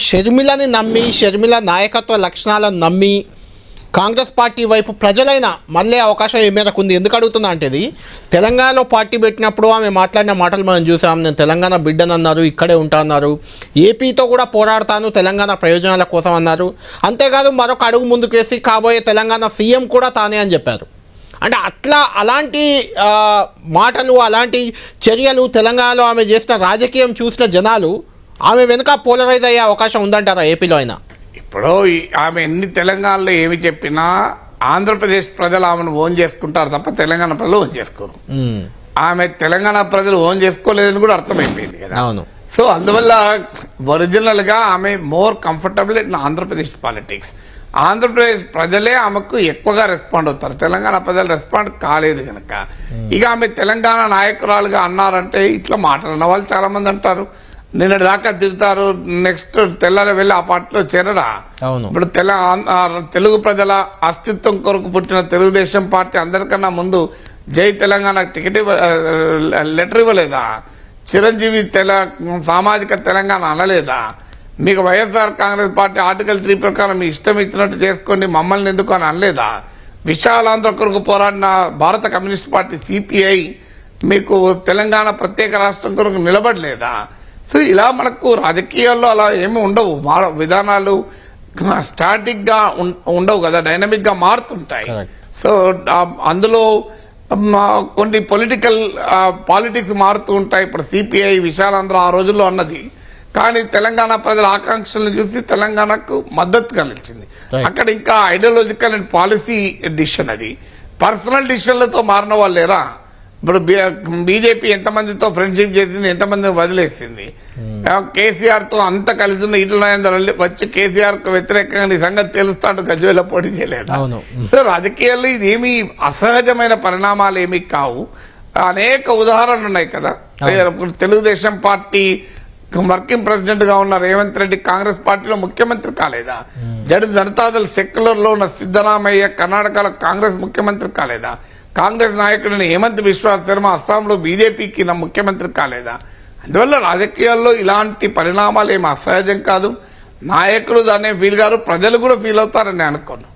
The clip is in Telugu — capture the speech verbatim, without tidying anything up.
షర్మిలని నమ్మి షర్మిల నాయకత్వ లక్షణాలను నమ్మి కాంగ్రెస్ పార్టీ వైపు ప్రజలైనా మళ్ళీ అవకాశం ఏ మేరకు ఉంది? ఎందుకు అడుగుతున్నా అంటే ఇది తెలంగాణలో పార్టీ పెట్టినప్పుడు ఆమె మాట్లాడిన మాటలు మనం చూసాం. నేను తెలంగాణ బిడ్డను అన్నారు, ఇక్కడే ఉంటా అన్నారు, ఏపీతో కూడా పోరాడతాను తెలంగాణ ప్రయోజనాల కోసం అన్నారు. అంతేకాదు మరొక అడుగు ముందుకేసి కాబోయే తెలంగాణ సీఎం కూడా తానే అని చెప్పారు. అంటే అట్లా అలాంటి మాటలు అలాంటి చర్యలు తెలంగాణలో ఆమె చేసిన రాజకీయం చూసిన జనాలు ఆమె వెనుక పోలరైజ్ అయ్యే అవకాశం ఉందంటారా ఏపీలో అయినా? ఇప్పుడు ఆమె ఎన్ని తెలంగాణలో ఏమి చెప్పినా ఆంధ్రప్రదేశ్ ప్రజలు ఆమెను ఓన్ చేసుకుంటారు తప్ప తెలంగాణ ప్రజలు ఓన్ చేసుకోరు. ఆమె తెలంగాణ ప్రజలు ఓన్ చేసుకోలేదని కూడా అర్థమైపోయింది కదా. అవును. సో అందువల్ల ఒరిజినల్ గా ఆమె more comfortable in Andhra Pradesh politics. Andhra Pradesh ప్రజలే ఆమెకు ఎక్కువగా రెస్పాండ్ అవుతారు, తెలంగాణ ప్రజలు రెస్పాండ్ కాలేదు కనుక ఇక ఆమె తెలంగాణ నాయకురాలుగా అన్నారంటే ఇట్లా మాట్లాడిన వాళ్ళు చాలా మంది అంటారు. నిన్నటి దాకా తిరుగుతారు, నెక్స్ట్ తెల్లారి వెళ్ళి ఆ పార్టీలో చేరడా? ఇప్పుడు తెల తెలుగు ప్రజల అస్తిత్వం కొరకు పుట్టిన తెలుగుదేశం పార్టీ అందరికన్నా ముందు జై తెలంగాణ టికెట్ లెటర్ ఇవ్వలేదా? చిరంజీవి తెల సామాజిక తెలంగాణ అనలేదా? మీకు YSR Congress party article three ప్రకారం మీ ఇష్టం ఇచ్చినట్టు చేసుకోండి మమ్మల్ని ఎందుకు అని అనలేదా? విశాలాంధ్ర కొరకు పోరాడిన భారత కమ్యూనిస్ట్ పార్టీ సిపిఐ మీకు తెలంగాణ ప్రత్యేక రాష్ట్రం కొరకు నిలబడలేదా? సో ఇలా మనకు రాజకీయాల్లో అలా ఏమి ఉండవు, విధానాలు స్టాటిక్ గా ఉండవు కదా, డైనమిక్ గా మారుతుంటాయి. సో అందులో కొన్ని పొలిటికల్ పాలిటిక్స్ మారుతూ ఉంటాయి. ఇప్పుడు సిపిఐ విశాలాంధ్ర ఆ రోజుల్లో అన్నది, కానీ తెలంగాణ ప్రజల ఆకాంక్షలను చూసి తెలంగాణకు మద్దతుగా నిలిచింది. అక్కడ ఇంకా ఐడియాలజికల్ అండ్ పాలసీ డిసిషన్, అది పర్సనల్ డిసిషన్లతో మారిన వాళ్ళు లేరా? ఇప్పుడు బీజేపీ ఎంతమందితో ఫ్రెండ్షిప్ చేసింది, ఎంతమంది వదిలేసింది? కేసీఆర్ తో అంత కలిసి ఉన్న ఈటల రాజేందర్ వచ్చి కేసీఆర్ కు వ్యతిరేకంగా నీ సంగతి తెలుస్తాడు గజ్వేల పోటీ చేయలేదు. సో రాజకీయాల్లో ఇది ఏమి అసహజమైన పరిణామాలు ఏమి కావు, అనేక ఉదాహరణలు ఉన్నాయి కదా. తెలుగుదేశం పార్టీ వర్కింగ్ ప్రెసిడెంట్ గా ఉన్న రేవంత్ రెడ్డి కాంగ్రెస్ పార్టీలో ముఖ్యమంత్రి కాలేదా? జడి జనతాదళ్ సెక్యులర్ లో ఉన్న సిద్దరామయ్య కర్ణాటకలో కాంగ్రెస్ ముఖ్యమంత్రి కాలేదా? కాంగ్రెస్ నాయకుడిని హేమంత్ బిశ్వా శర్మ అస్సాంలో బీజేపీకి నా ముఖ్యమంత్రి కాలేదా? అందువల్ల రాజకీయాల్లో ఇలాంటి పరిణామాలు ఏమి అసహజం కాదు. నాయకులు దాన్ని ఫీల్ గారు, ప్రజలు కూడా ఫీల్ అవుతారని అనుకోను.